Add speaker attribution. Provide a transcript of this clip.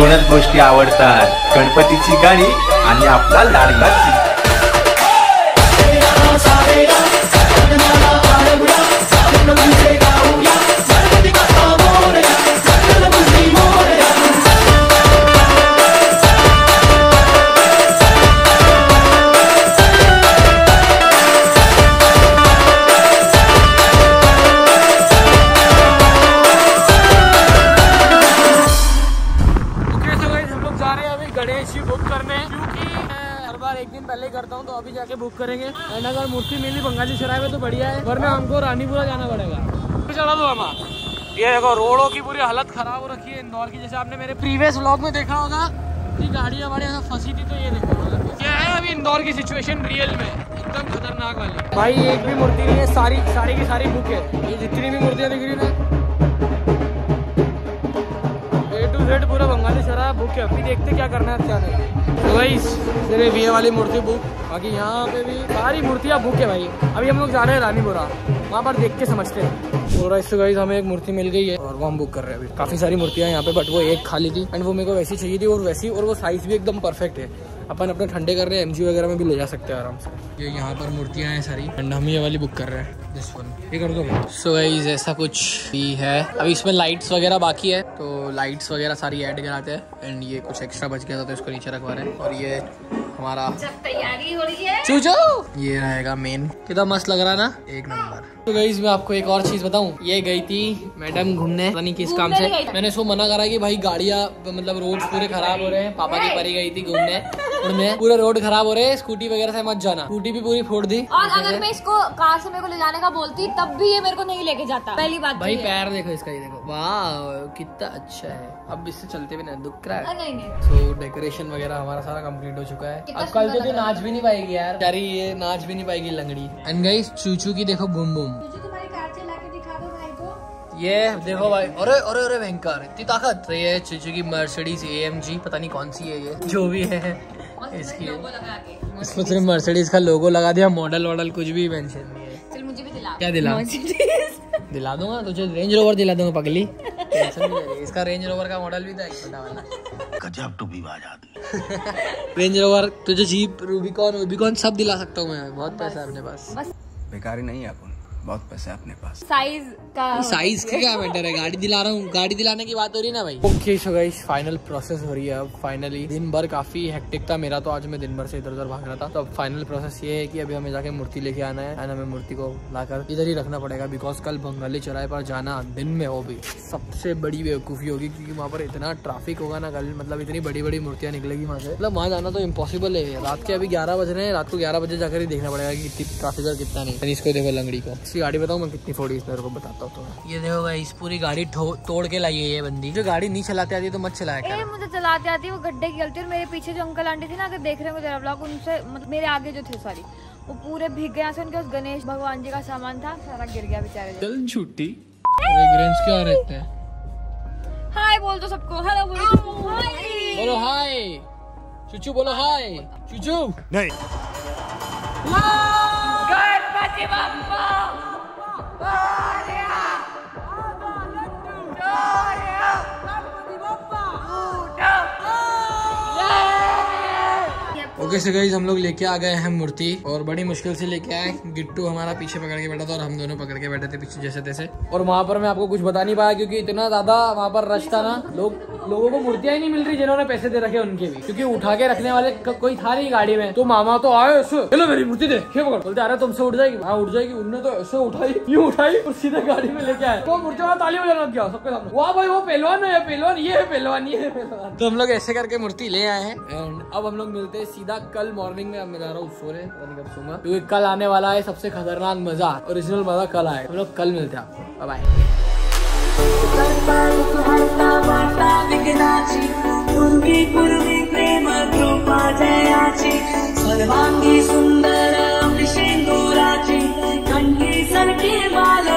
Speaker 1: दोनच गोष्टी आवडतात, गणपतीची गाणी आणि आपला लाडका
Speaker 2: एक दिन पहले करता हूँ, तो अभी जाके बुक करेंगे। एंड अगर मूर्ति मिली बंगाली सराय में तो बढ़िया है, वरना हमको रानीपुरा जाना पड़ेगा। चला दो हमारा, ये देखो रोडों की पूरी हालत खराब हो रखी है इंदौर की। जैसे आपने मेरे प्रीवियस व्लॉग में देखा होगा कि गाड़ियाँ वाड़ियाँ सब फंसी थी, तो ये देखो क्या है अभी इंदौर की सिचुएशन रियल में एकदम खतरनाक वाली। भाई एक भी मूर्ति नहीं है, सारी की सारी बुक है। ये जितनी भी मूर्तियाँ दिख रही ना A to Z पूरा बंगाली सराय बुक है। अभी देखते क्या करना है क्या नहीं। तो भाई सिर्फ ये वाली मूर्ति बुक, बाकी यहाँ पे भी सारी मूर्तियाँ बुक है भाई। अभी हम लोग जा रहे हैं रानीपुरा, वहाँ पर देख के समझते हैं। और इससे गाइस हमें एक मूर्ति मिल गई है और वो हम बुक कर रहे हैं। अभी काफी सारी मूर्तियाँ यहाँ पे, बट वो एक खाली थी एंड वो मेरे को वैसी चाहिए थी और वैसी, और वो साइज भी एकदम परफेक्ट है। अपन अपने ठंडे कर रहे हैं, MG वगैरह में भी ले जा सकते हैं आराम से। ये यहाँ पर मूर्तियाँ हैं सारी एंड हम ये वाली बुक कर रहे हैं, दिस वन। ये कर दो। सो गाइस ऐसा कुछ भी है। अभी इसमें लाइट्स वगैरह बाकी है, तो लाइट्स वगैरह सारी ऐड कराते हैं एंड ये कुछ एक्स्ट्रा बच गया था तो इसको नीचे रखवा रहे हैं। और ये हमारा
Speaker 3: तैयारी हो रही है
Speaker 2: चूचू, ये रहेगा मेन। कितना मस्त लग रहा है ना, एक नंबर। तो गाइस मैं आपको एक और चीज बताऊं, ये गई थी मैडम घूमने, पता नहीं किस काम से। मैंने इसको मना करा कि भाई गाड़ियाँ मतलब रोड पूरे खराब हो रहे हैं। पापा की परी गई थी घूमने, उनमें पूरे रोड खराब हो रहे हैं, स्कूटी वगैरह से मत जाना। स्कूटी भी पूरी फोड़ दी।
Speaker 3: और अगर मैं इसको कार से मेरे को ले जाने का बोलती तब भी ये मेरे को नहीं लेके जाता। पहली बात
Speaker 2: भाई पैर देखो इसका, ये देखो वाह कितना अच्छा है। अब इससे चलते भी ना दुख रहा है।
Speaker 3: नहीं।
Speaker 2: तो डेकोरेशन वगैरह हमारा सारा कंप्लीट हो चुका है। अब कल तो नाच भी नहीं पाएगी यार, यार ये नाच भी नहीं पाएगी लंगड़ी। एंड गाइस चूचू की देखो बूम बूम, ये देखो भाई। अरे अरे अरे भयंकर, इतनी ताकत। तो ये चूचू की मर्सिडीज AMG, पता नहीं कौन सी है ये, जो भी है इसकी, इसमें सिर्फ मर्सिडीज का लोगो लगा दिया, मॉडल वॉडल कुछ भी मेंशन नहीं है।
Speaker 3: चल मुझे भी दिला।
Speaker 2: क्या दिला? दिला दूंगा तुझे, रेंज रोवर दिला दूंगा पगली, टेंशन नहीं ले। इसका रेंज रोवर का मॉडल भी था एक छोटा वाला, गजब टूबीबाज आदमी। रेंज रोवर तुझे जीप रूबिकॉन सब दिला सकता हूँ मैं, बहुत पैसा है अपने पास।
Speaker 1: बेकारी नहीं है, अपन बहुत पैसा है अपने पास।
Speaker 2: साइज का क्या मैटर है, गाड़ी दिला रहा हूँ, गाड़ी दिलाने की बात हो रही है ना भाई। Okay so guys final process हो रही है अब फाइनली। दिन भर काफी हेक्टिक था मेरा, तो आज मैं दिन भर से इधर उधर भाग रहा था। तो अब फाइनल प्रोसेस ये है कि अभी हमें जाके मूर्ति लेके आना है एंड हमें मूर्ति को लाकर इधर ही रखना पड़ेगा, बिकॉज कल बंगाली चौराहे पर जाना दिन में हो भी सबसे बड़ी बेवकूफ़ी होगी, क्योंकि वहाँ पर इतना ट्रैफिक होगा ना कल, मतलब इतनी बड़ी बड़ी मूर्तियाँ निकलेगी वहाँ से, मतलब वहाँ जाना तो इम्पॉसिबल है। रात के अभी 11 बज रहे हैं, रात को 11 बजे जाकर ही देखना पड़ेगा कि कितनी ट्रैफिक है कितना नहीं। इसको देखो लंगड़ी को, इसकी गाड़ी बताऊँ मैं कितनी फोड़ी, इस मेरे को बताता हूँ तो। ये देखो इस पूरी गाड़ी तोड़ के लाई है ये बंदी। जो गाड़ी नहीं चलाते आती तो मत चलाया कर।
Speaker 3: मुझे चलाते आती है, वो गड्ढे की गलती। और मेरे पीछे जो अंकल आंटी थी ना, अगर देख रहे हो मेरा ब्लॉग, उनसे मतलब मेरे आगे जो थे सॉरी, वो पूरे भीग गए। से उनके उस गणेश भगवान जी का सामान था, सारा गिर गया बेचारे।
Speaker 2: चल छुट्टी क्या रहता है।
Speaker 3: हाय बोल दो सबको, हेलो
Speaker 2: बोलो हाय चूचू, बोलो हाय चूचू। नहीं
Speaker 3: Ganpati Bappa
Speaker 2: okay so guys हम लोग लेके आ गए हैं मूर्ति, और बड़ी मुश्किल से लेके आए। गिट्टू हमारा पीछे पकड़ के बैठा था और हम दोनों पकड़ के बैठे थे पीछे जैसे तैसे। और वहाँ पर मैं आपको कुछ बता नहीं पाया क्योंकि इतना ज्यादा वहाँ पर रश था ना, लोगों को मूर्तियां ही नहीं मिल रही जिन्होंने पैसे दे रखे उनके भी, क्योंकि उठा के रखने वाले कोई था नहीं गाड़ी में। तो मामा तो आए चलो मेरी मूर्ति दे, बोलते अरे तुमसे उठ जाएगी। हाँ उठ जाएगी। उन्होंने तो ऐसे उठाई, यूं उठाई और सीधे गाड़ी में लेके आए। तो मूर्ति वाला ताली बजाना किया सबके सामने, वाह भाई वो पहलवान है, पहलवान ये है, पहलवान ये है। तो हम लोग ऐसे करके मूर्ति ले आए हैं एंड अब हम लोग मिलते हैं सीधा कल मॉर्निंग में। अब मैं जा रहा हूँ सोने, कब सोऊंगा क्योंकि कल आने वाला है सबसे खतरनाक मजा, ओरिजिनल मजा कल आए। हम लोग कल मिलते हैं आपको, बाय
Speaker 4: सर्वांगी सुंदर सिंदूराची कंठी सरकी बाला